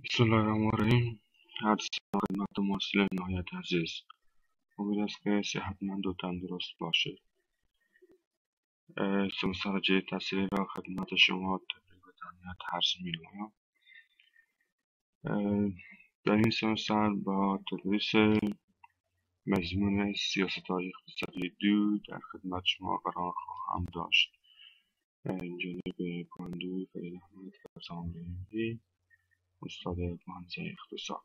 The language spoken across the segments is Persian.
بسم الله الرحمن الرحیم. عرض سلام خدمت محصل نهایت عزیز. امید است که صحتمند و تندرست باشه. سمستر جدید تحصیلی را خدمت شما تبریک و تهنیت عرض می‌نمایم. در این سمستر با تدریس مضمون سیاست‌های اقتصادی 2 در خدمت شما قرار خواهم داشت. جناب پاندوی فرید احمد فرزان‌رحیمی، استاد مهندسی اقتصاد.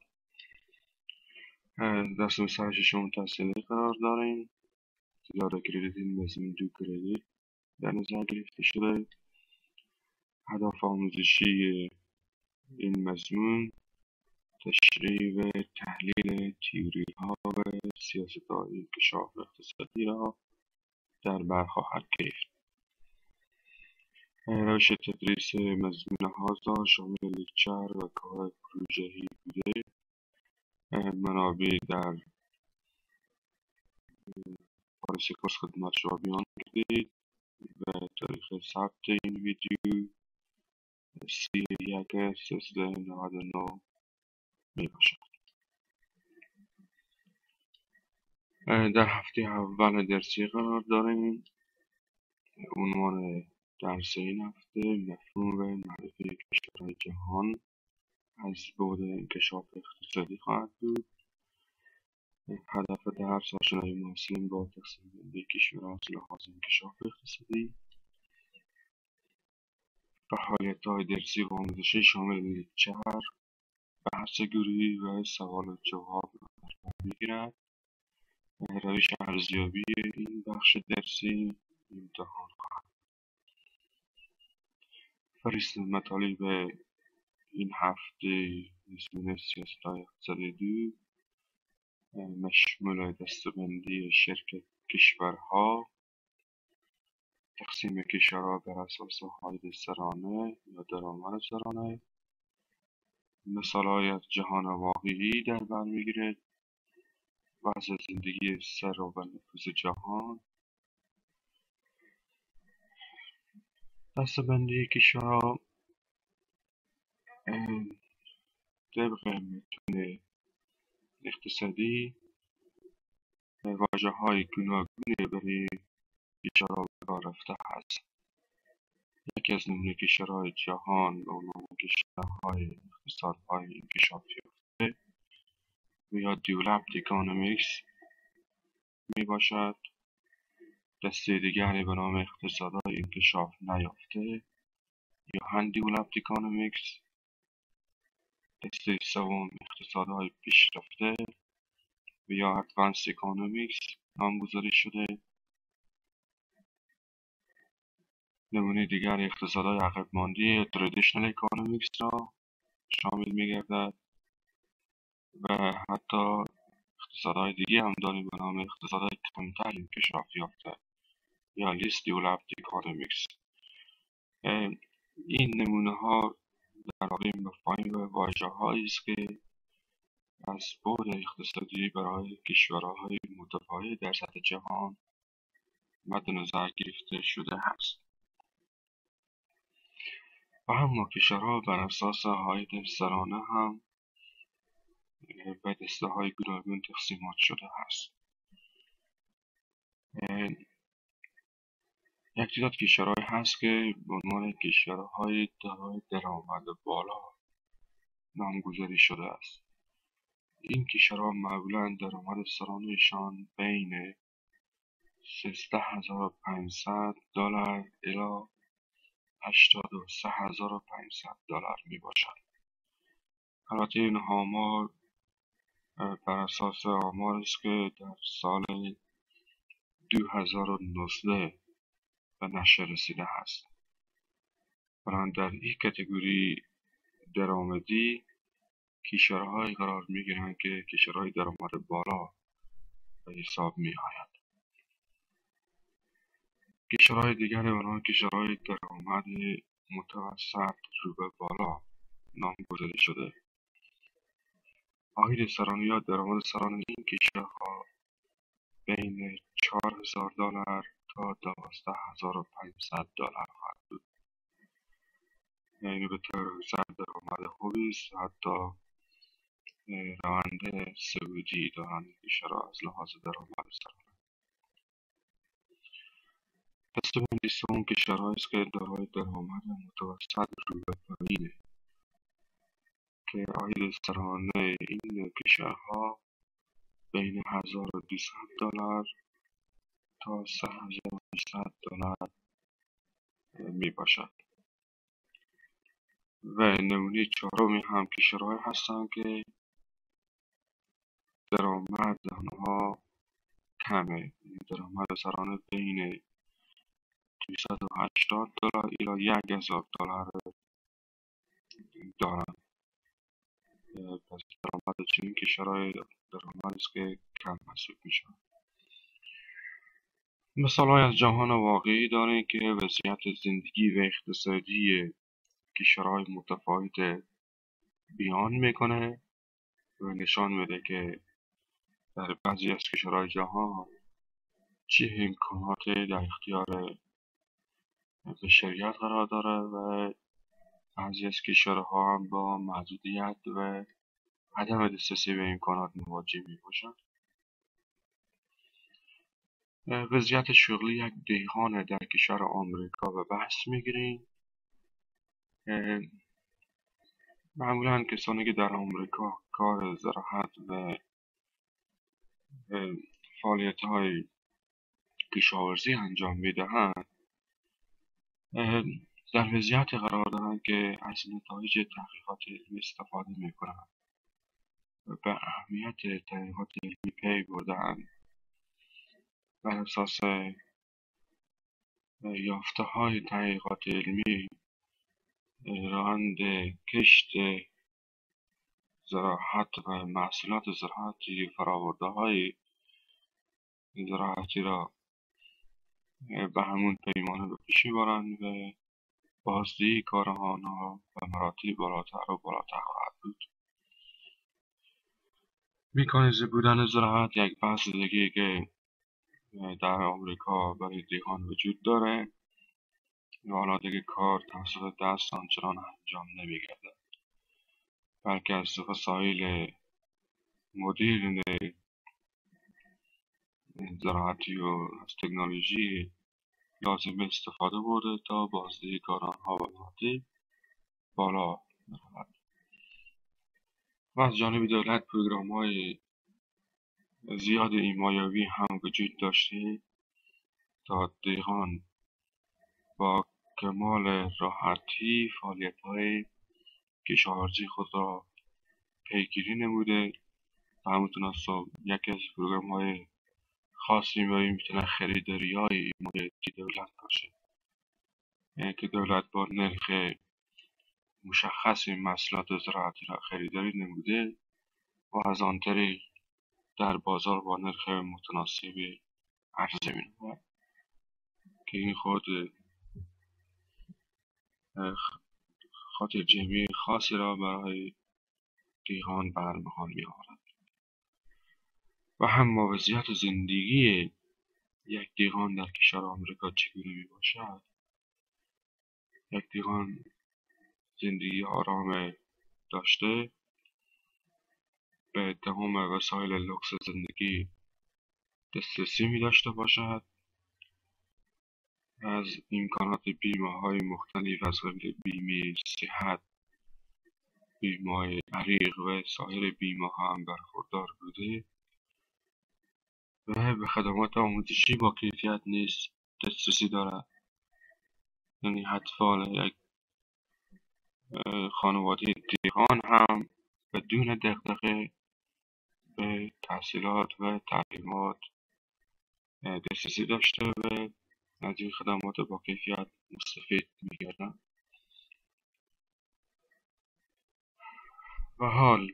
در سمستر ششم تحصیلی قرار داریم. تعداد کردیت این مضمون 2 کردیت در نظر گرفته شده. هدف آموزشی این مضمون تشریح و تحلیل تئوری ها و سیاست های انکشاف اقتصادی را در بر خواهد گرفت. روش تدریس مضمون هازا شامل لکچر و کار پروژه‌ای بوده. منابع در پالیسی کورس خدمت شما بیان کردید و تاریخ ثبت این ویدیو 31/1399 می باشد. در هفته اول درسی قرار داریم. عنوان درس این هفته مفهوم و معرفی کشورهای جهان از بعد انکشاف اقتصادی خواهد بود. هدف درس آشنایی محصلین با تقسیم بندی کشورها از لحاظ انکشاف اقتصادی. فعالیت‌های درسی و آموزشی شامل لکچر، بحث گروهی و سوال و جواب را در بر می‌گیرد. روش ارزیابی این بخش درسی امتحان خواهد. فهرست مطالب این هفته مضمون سیاست‌های اقتصادی 2 مشمول دسته‌بندی شرکت کشورها، تقسیم کشورها بر اساس عاید سرانه یا درآمد سرانه، مثال‌های از جهان واقعی در بر می‌گیرد، وضع زندگی سر و نفوذ جهان، دسته‌بندی کشورها طبق متون اقتصادی واژه‌های گوناگونی برای کشورها به کار رفته است. یکی از نمونه کشورهای جهان به عنوان کشورهای اقتصادهای انکشاف یافته یا developed economies می باشد. دسته دیگری به نام اقتصادهای انکشاف نیافته یا undeveloped economics. دسته سوم اقتصادهای پیشرفته و یا advanced economics نامگذاری شده. نمونه دیگر اقتصادهای عقب مانده traditional economics را شامل می‌گردد و حتی اقتصادهای دیگه هم داریم به نام اقتصادهای کمتر انکشاف یافته یا least developed economics. این نمونه ها در واقع مفاهیم و واژه‌هایی است که از بعد اقتصادی برای کشورهای متفاوت در سطح جهان مد نظر گرفته شده است. و اما کشورها بر اساس عاید سرانه هم به دسته‌های گوناگون تقسیمات شده است. یک تعداد کشورهایی هست که به عنوان کشورهای دارای درآمد بالا نامگذاری شده است. این کشورها معمولا درآمد سرانه‌شان بین $13,500 الی $83,500 می باشد. البته این آمار بر اساس آمار است که در سال 2019 به نشر رسیده است. بنابراین در این کاتگوری درآمدی کشورهایی قرار می‌گیرند که کشورهای درآمد بالا به حساب می‌آید. کشورهای دیگر آنها کشورهای درآمد متوسط رو به بالا نامگذاری شده. عاید سرانه یا درآمد سرانه این کشورها بین $4,000 تا $12,500 خواهد بود. یعنی به طور درآمد خوبی است. حتی روند سعودی دارند کشورها از لحاظ درآمد سرانه. دسته بندی سوم کشورهایی است که دارای درآمد متوسط رو به پایینه که عاید سرانه این کشورها بین $1200 تا $3800 می باشد. و نمونه چهارمی هم کشورهایی هستند که درآمد آنها کمه، درآمد سرانه بین $280 الی $1000 دارند. پس درآمد چنین کشورهای درآمدی است که کم محسوب میشود. مثالهایی از جهان واقعی داریم که وضعیت زندگی و اقتصادی کشورهای متفاوت بیان میکنه و نشان میده که در بعضی از کشورهای جهان چه امکانات در اختیار بشریت قرار داره و بعضی از کشورها هم با محدودیت و عدم دسترسی به امکانات مواجه می باشند. وضعیت شغلی یک دهقان در کشور آمریکا به بحث میگیریم. معمولا کسانی که در آمریکا کار زراعت و فعالیت های کشاورزی انجام میدهند در وضعیت قرار دارند که از نتایج تحقیقات علمی استفاده میکنند و به اهمیت تحقیقات علمی پی برده‌اند. بر اساس یافته های تحقیقات علمی روند کشت زراعت و محصولات زراعتی فرآورده های زراعتی را به همون پیمانه به پیش میبرند و بازدهی کار آنها به مراتب بالاتر و بالاتر خواهد بود. مکانیزه بودن زراعت یک بحث دیگه که در آمریکا برای دهقان وجود داره و حالا دیگه کار توسط دست آنچنان انجام نمیگردد، بلکه از وسایل مدرن زراعتی و از تکنولوژی لازم استفاده برده تا بازدهی کار آنها به مراتب بالا برود. و از جانب دولت پروگرام‌های زیاد حمایوی هم وجود داشته تا دهقان با کمال راحتی فعالیت‌های کشاورزی خود را پیگیری نموده. و همونطور یکی از پروگرام‌های خاص حمایوی میتونه خریداری‌های حمایتی دولت باشه، یعنی که دولت با نرخ مشخص محصولات زراعتی را خریداری نموده و از آن طریق در بازار با نرخ متناسب عرضه می‌نماید که این خود خاطر جمعی خاصی را برای دهقان برمغان می‌آورد. و هم وضعیت زندگی یک دهقان در کشور آمریکا چگونه میباشد. یک دهقان زندگی آرام داشته، به تمام وسایل لوکس زندگی دسترسی می داشته باشد، از امکانات بیمه های مختلف از قبیل بیمه صحت، بیمه عریق و سایر بیمه ها هم برخوردار بوده و به خدمات آموزشی با کیفیت نیز دسترسی دارد. یعنی اطفال یک خانواده دهقان هم بدون دغدغه به تحصیلات و تعلیمات دسترسی داشته و از این خدمات با کیفیت مستفید می‌گردند. و حال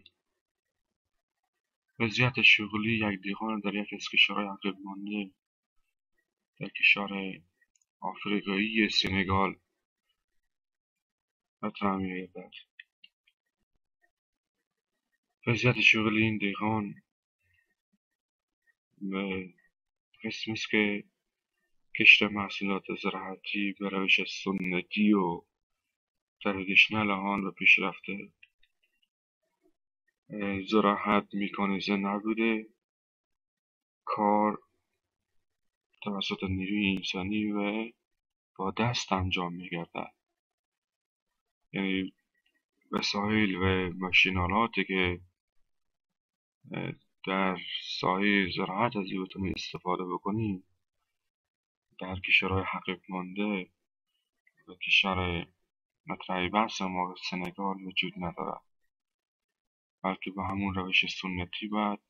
وضعیت شغلی یک دهقان در یک از کشورهای عقب مانده در کشور آفریقایی سنگال مطرح می‌گردد. وضعیت شغلی این دهقان به قسمی است که کشت محصولات زراعتی به روش سنتی و ترادیشنل آن و پیشرفته زراعت میکانیزه نبوده. کار توسط نیروی انسانی و با دست انجام میگردد. یعنی وسایل و ماشینالاتی که در سایه زراعت از او بتونیم استفاده بکنیم در کشورهای حقیق مانده و کشور مطرح بحث ما سنگال وجود ندارد، بلکه با همون روش سنتی باید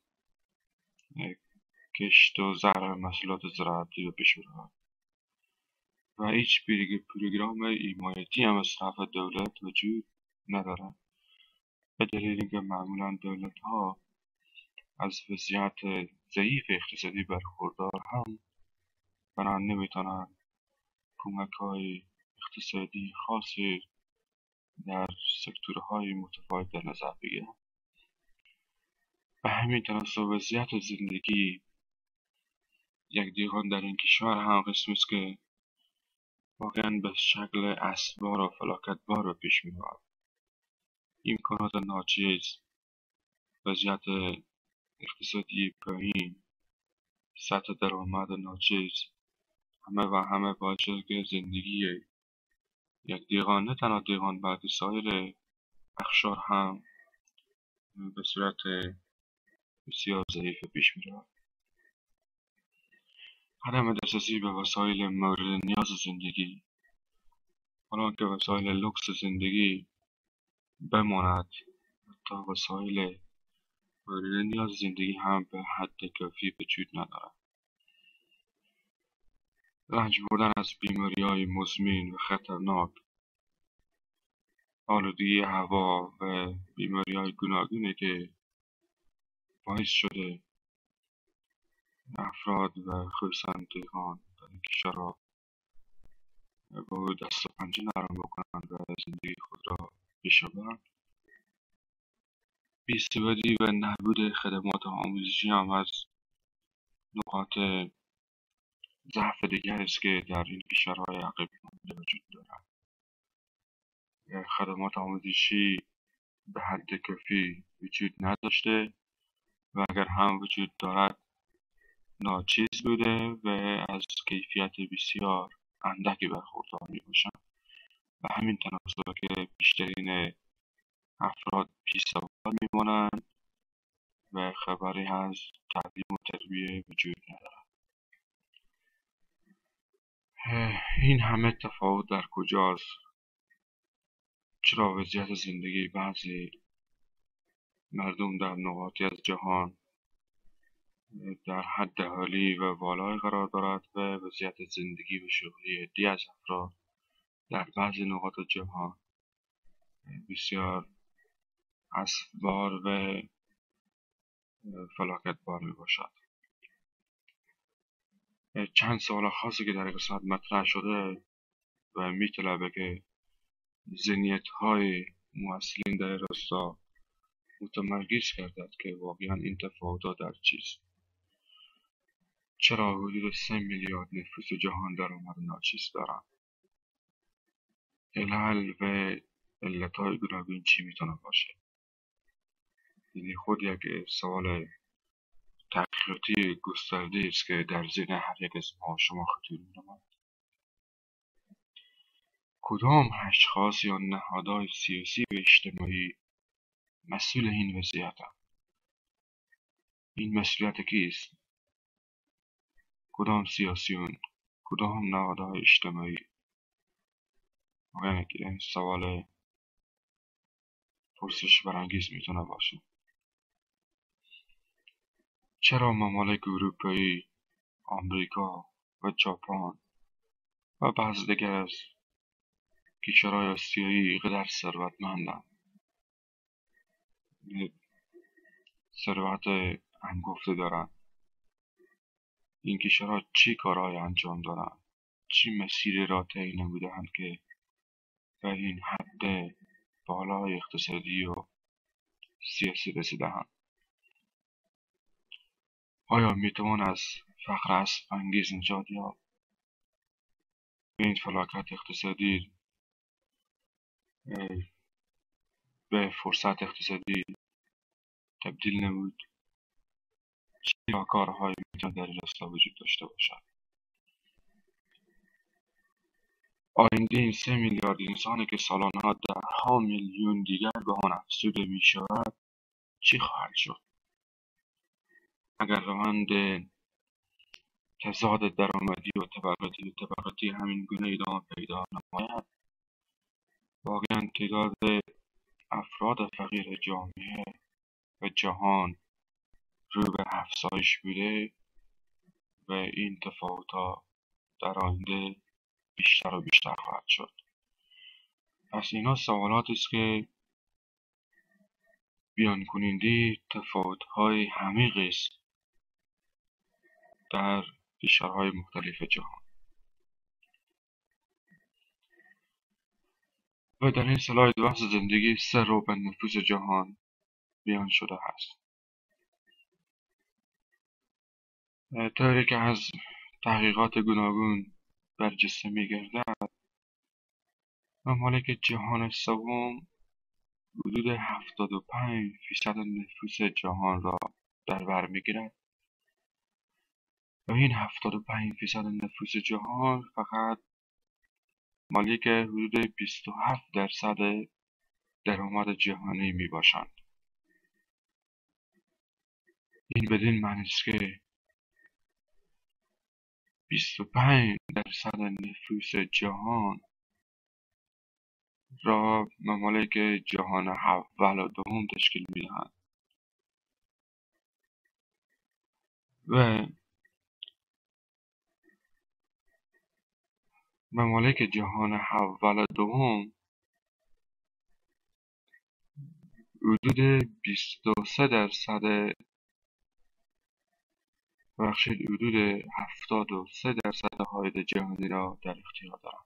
کشت و زرع محصولات زراعتی رو پیش ببرد و هیچ پروگرام حمایتی هم از طرف دولت وجود ندارد، به دلیل اینکه معمولا دولت ها از وضعیت ضعیف اقتصادی برخوردار هم بنابراین نمیتونن کمک های اقتصادی خاصی در سکتورهای متفاوت در نظر بگیرن. به همین تناسب وضعیت زندگی یک دیگان در این کشور هم قسمی است که واقعا به شکل اسبار و فلاکتبار رو پیش می‌رود. امکانات ناچیز، وضعیت اقتصادی پایین، سطح درآمد ناچیز، همه باعث شده که زندگی یک دیگان، نه تنها دیگان بلکه سایر اقشار هم به صورت بسیار ضعیف پیش می‌رود. عدم دسترسی به وسایل مورد نیاز زندگی، حالا که وسایل لوکس زندگی بماند، حتی وسایل مورد نیاز زندگی هم به حد کافی وجود ندارد. رنج بردن از بیماری‌های مزمن و خطرناک، آلودگی هوا و بیماری‌های گوناگونی که باعث شده افراد و خصوصا دیگران در این کشور را با دست و پنجه نرم بکنند و زندگی خود را پیش ببرند. بی‌ثباتی و نبود خدمات آموزشی هم از نقاط ضعف دیگر است که در این کشورهای عقب مانده وجود دارد. خدمات آموزشی به حد کافی وجود نداشته و اگر هم وجود دارد ناچیز بوده و از کیفیت بسیار اندکی برخوردار میباشند و همین تناسب که بیشترین افراد بیسواد میمانند و خبری از تعلیم و تربیه وجود ندارد. این همه تفاوت در کجاست؟ چرا وضعیت زندگی بعضی مردم در نقاطی از جهان در حد عالی و والای قرار دارد و وضعیت زندگی و شغلی عده‌ای از افراد در بعضی نقاط جهان بسیار اسفبار و فلاکتبار می باشد؟ چند سوال خاصی که در این قسمت مطرح شده و می‌طلبه که ذهنیت‌های مؤثرین در این راستا متمرکز گردد که واقعا این تفاوت‌ها در چیست. چرا حدود 3 میلیارد نفوس جهان درآمد ناچیز دارند؟ علل و علتهای گوناگون چی میتونه باشه؟ یعنی خود یک سوال تحقیقاتی گسترده است که در ذهن هر یک از ما شما خطور می‌نماید. کدام اشخاص یا نهادهای سیاسی و اجتماعی مسئول این وضعیتند؟ این مسئولیت کیست؟ کدام سیاسیون؟ کدام نهادهای اجتماعی؟ واقعا این سوال پرسش برانگیز میتونه باشه. چرا ممالک اروپایی، آمریکا و ژاپن و بعضی دیگر از کشورهای آسیایی اینقدر ثروتمندند؟ ثروت هنگفته دارند. این کشورها چی کارهای انجام دارند؟ چی مسیری را طی نموده‌اند که به این حد بالای اقتصادی و سیاسی رسیده‌اند؟ آیا میتوان از فقر اسب‌انگیز نجات یافت؟ به این فلاکت اقتصادی به فرصت اقتصادی تبدیل نمود، چه راهکارهایی میتونه در این راستا وجود داشته باشد. آینده این 3 میلیارد انسانی که سالانه دهها میلیون دیگر به آن افزوده میشود چی خواهد شد؟ اگر روند تضاد درآمدی و طبقاتی همین گونه ادامه پیدا نماید، واقعا تعداد افراد فقیر جامعه و جهان رو به افزایش بوده و این تفاوت‌ها در آینده بیشتر و بیشتر خواهد شد. پس اینا سوالاتی است که بیان کننده تفاوت‌های عمیقی است در کشورهای مختلف جهان. و در این سلاید بحث زندگی 3 نفوس جهان بیان شده است. طوری که از تحقیقات گوناگون برجسته می‌گردد، ممالک جهان سوم حدود 75% نفوس جهان را در بر می‌گیرد و این 75% نفوس جهان فقط مالک حدود 27% درآمد جهانی میباشند. این بدین معنی است که 25% نفوس جهان را ممالک جهان اول و دوم تشکیل میدهند و ممالک جهان اول و دوم حدود 23% حدود 73% عاید جهانی را در اختیار دارند.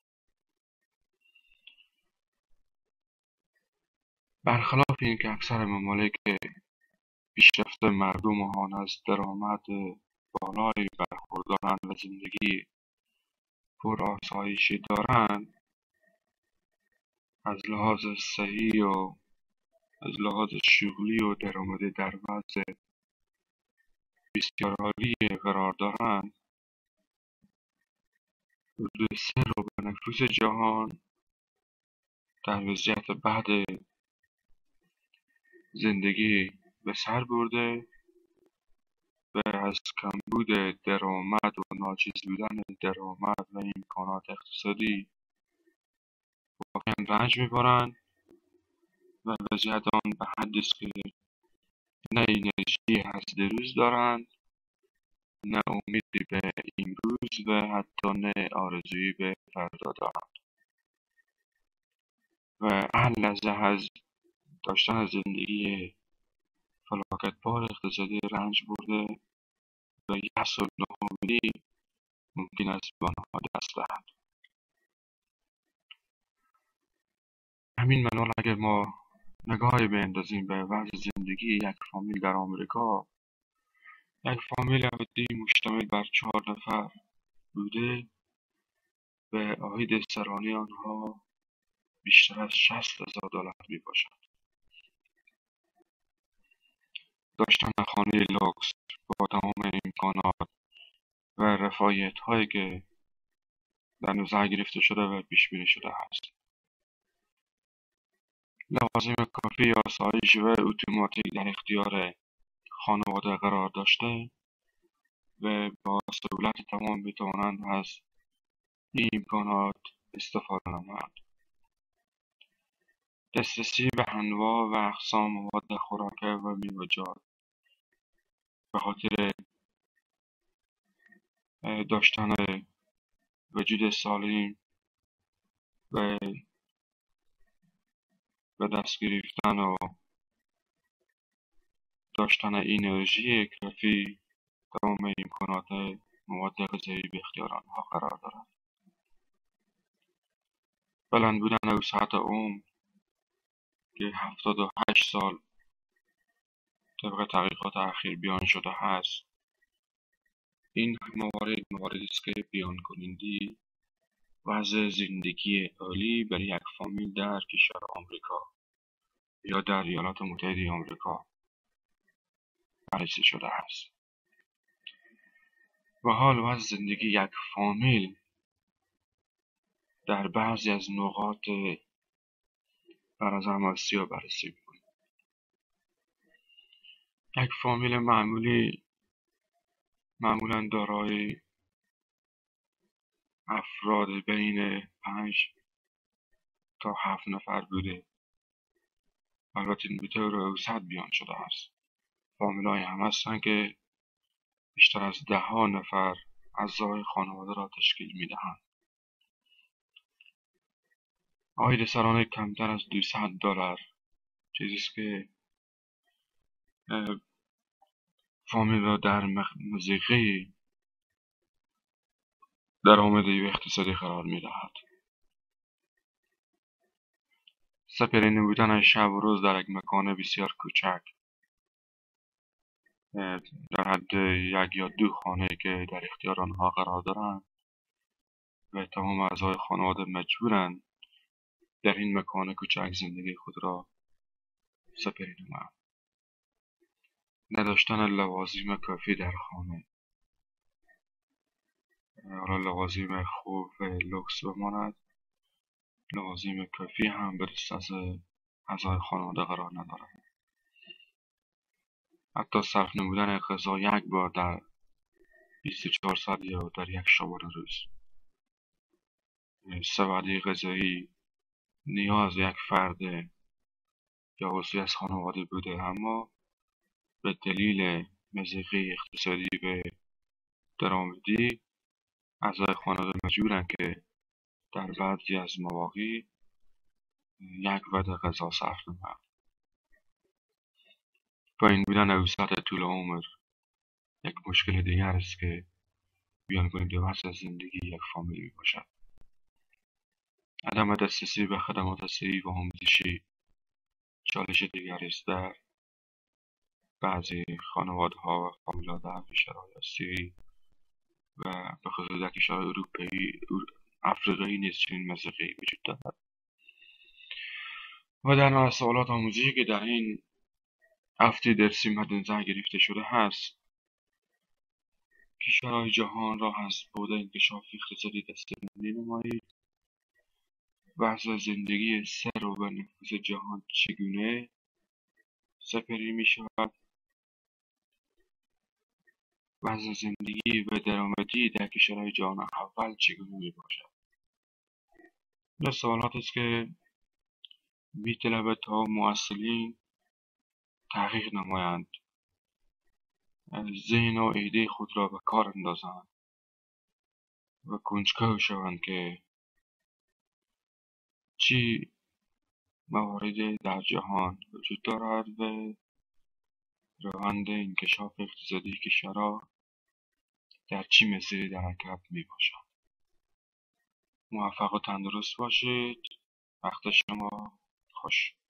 برخلاف اینکه اکثر ممالک پیشرفته مردم آن از درآمد بالایی برخوردارند و زندگی پرآسایشی دارند، از لحاظ صحی و از لحاظ شغلی و درآمدی در وضع بسیار عالی قرار دارند، حدود 3 نفوس جهان در وضعیت بعد زندگی به سر برده و از کمبود درآمد و ناچیز بودن درآمد و امکانات اقتصادی واقعا رنج میبرند و وضعیت آن به حدی است که نه انرژی هست روز دارند، نه امیدی به امروز و حتی نه آرزویی به فردا دارند و هر لحظه از داشتن زندگی فلاکتبار اقتصادی رنج برده و یأس و ناامیدی ممکن است به آنها دست دهد. همین منوال اگر ما نگاهی بیندازیم به وضع زندگی یک فامیل در آمریکا، یک فامیل عادی مشتمل بر 4 نفر بوده و عاید سرانه آنها بیشتر از $60,000 می باشد. داشتن خانه لوکس با تمام امکانات و رفاهیت هایی که در نظر گرفته شده و پیش بینی شده است، لوازم کافی، آسایش و اتوماتیک در اختیار خانواده قرار داشته و با سهولت تمام میتوانند از این امکانات استفاده نمایند. دسترسی به انواع و اقسام مواد خوراکه و میوه‌جات به خاطر داشتن وجود سالم و به دست گرفتن و داشتن انرژی کافی، تمام امکانات مواد غذایی به اختیار آنها قرار دارد. بلند بودن و ساعت عمر که 78 سال طبق تحقیقات اخیر بیان شده است، این مواردی است که بیان کننده وضع زندگی عالی برای یک فامیل در کشور آمریکا یا در ایالات متحده آمریکا بررسی شده است. و حال وضع زندگی یک فامیل در بعضی از نقاط برازم آسیا بررسی می‌کنیم. یک فامیل معمولاً دارای افراد بین 5 تا 7 نفر بوده. البته به طور اوسط بیان شده است. فامیل‌های هم هستند که بیشتر از 10 نفر اعضای خانواده را تشکیل می‌دهند. عاید سرانه کمتر از $200 چیزی است که فامیل را در مضیقه درآمدی و اقتصادی قرار می‌دهد. سپرینی بودن شب و روز در یک مکان بسیار کوچک در حد 1 یا 2 خانه که در اختیار آنها قرار دارند و تمام اعضای خانواده مجبورند در این مکان کوچک زندگی خود را سپری نمایند. نداشتن لوازم کافی در خانه، حالا لوازم خوب و لوکس بماند، لوازم کافی هم به دست اعضای خانواده قرار ندارد. حتی صرف نمودن غذا یک بار در 24 ساعت یا در یک شبانه روز. 3 وعده غذایی نیاز یک فرد یا عضوی از خانواده بوده، اما به دلیل مضیقه اقتصادی و درآمدی اعضای خانواده مجبورند که در بعضی از مواقع یک وعده غذا صرف نمایند. پایین بودن اوسط طول عمر یک مشکل دیگر است که بیان کنید به وضع زندگی یک فامیل می باشد. عدم دسترسی به خدمات صحی و آموزشی چالش دیگری است در بعضی خانواده‌ها و فامیل‌ها در کشورهای آسیایی و به خصوص در کشورهای اروپایی افریقایی نیز چنین مضیقه‌ای وجود دارد. و در سوالات آموزشی که در این هفته درسی مد نظر گرفته شده هست، کشورهای جهان را از بعد انکشاف اقتصادی دسته‌بندی نمایید. وضع زندگی سر و نفوس جهان چگونه سپری می شود؟ وضع زندگی و درآمدی در کشورهای جهان اول چگونه می باشد؟ این سوالات است که می طلبد تا مؤثرین تحقیق نمایند، ذهن و ایده خود را به کار اندازند و کنجکاو شوند که چی مواردی در جهان وجود دارد و روند انکشاف اقتصادی کشورها در چی مسیری در حرکت می باشد. موفق و تندرست باشید. وقت شما خوش.